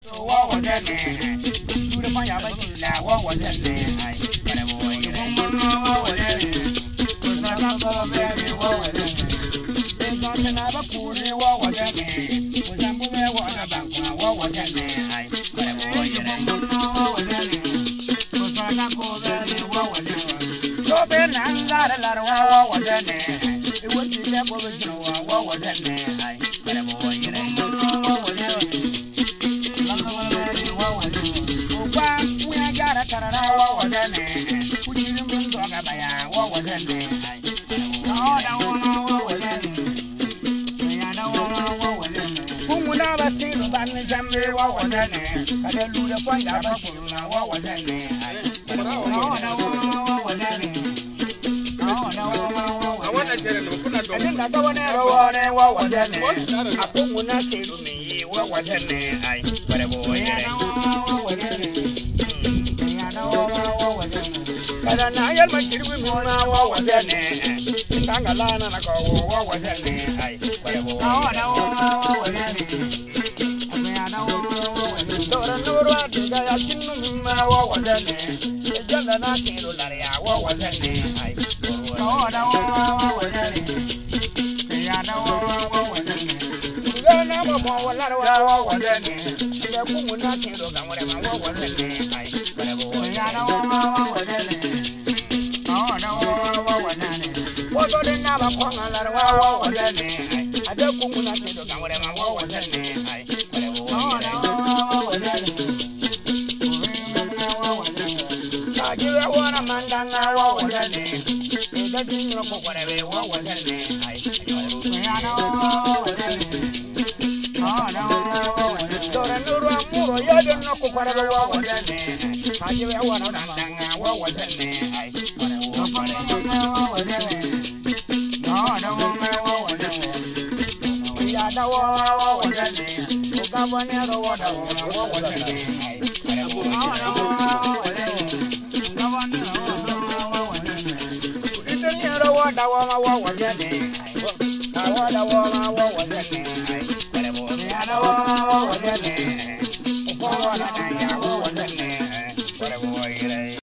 What was that man? To the fire, what was that man? I got a boy. What was that man? Was not a baby. What was that man? There's not another pool. What was that man? Was a movie. What was that man? I got a boy. What was that man? Was not a baby. What was that man? So then I got a lot of what was that man? It was the devil. What was that man? I got a boy. What was